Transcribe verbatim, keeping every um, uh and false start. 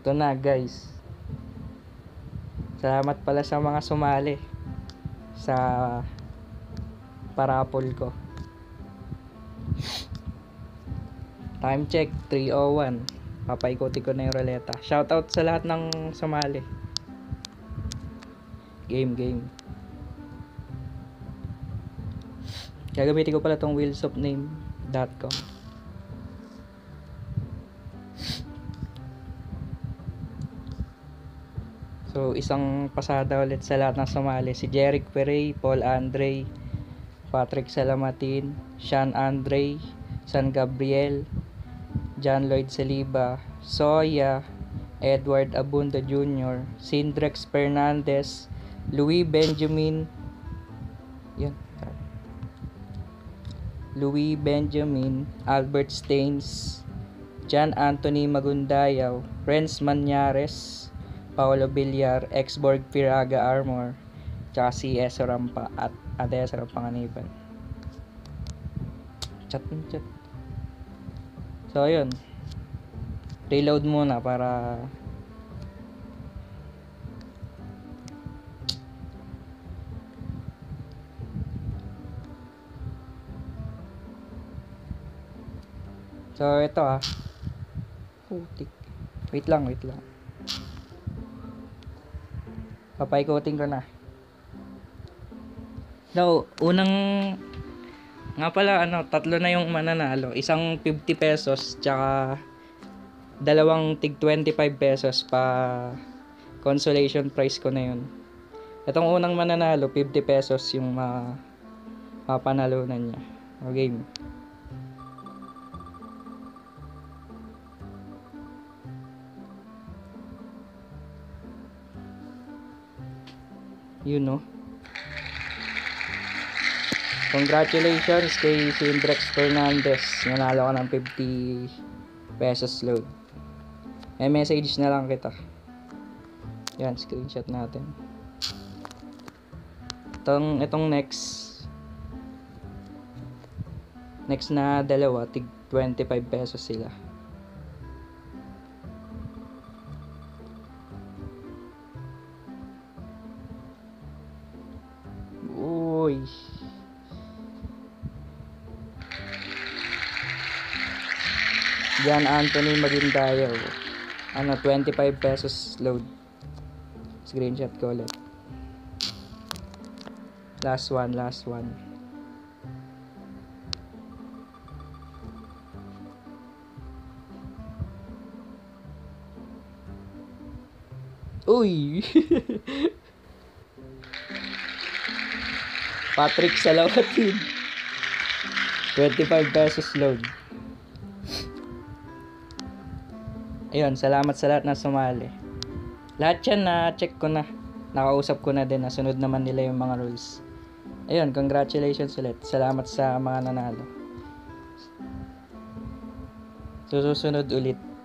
Ito na guys. Salamat pala sa mga sumali sa parapol ko. Time check three oh one. Papaikuti ko na yung ruleta. Shoutout sa lahat ng sumali. Game game. Gagamitin ko pala tong wheels of name dot com. So, isang pasada ulit sa lahat ng sumali. Si Jeric Perey, Paul Andre, Patrick Salamatin, Sean Andre, San Gabriel, John Lloyd Saliba, Soya, Edward Abunda Junior, Sindrex Fernandez, Louis Benjamin, yan, Louis Benjamin, Albert Staines, John Anthony Magundayaw, Renz Manyares, Paolo Villar, Exborg Piraga Armor, tsaka si Eso Rampa at Adesa Rampa Nganiban. Chat ng chat. So, ayun. Reload muna para So, ito ah. Putik. Wait lang, wait lang. Papaikutin ko na. No, unang nga pala ano, tatlo na yung mananalo. Isang fifty pesos tsaka dalawang tig twenty-five pesos pa consolation prize ko na yun. Itong unang mananalo, fifty pesos yung ma mapanalunan niya. O game. You know. Congratulations kay Sindrex Fernandez. Nanalo ka ng fifty pesos load. May message na lang kita. Yan, screenshot natin. Itong, itong next next na dalawa, tig twenty-five pesos sila. Uy. John Anthony Magundayaw. Ano, twenty-five pesos load. Screenshot ko ulit. Last one, last one. Uy! Patrick Salamatin. twenty-five pesos load. Ayun, salamat sa lahat na sumali. Lahat yan na check ko na. Nakausap ko na din. Nasunod naman nila yung mga rules. Ayun, congratulations ulit. Salamat sa mga nanalo. Susunod ulit.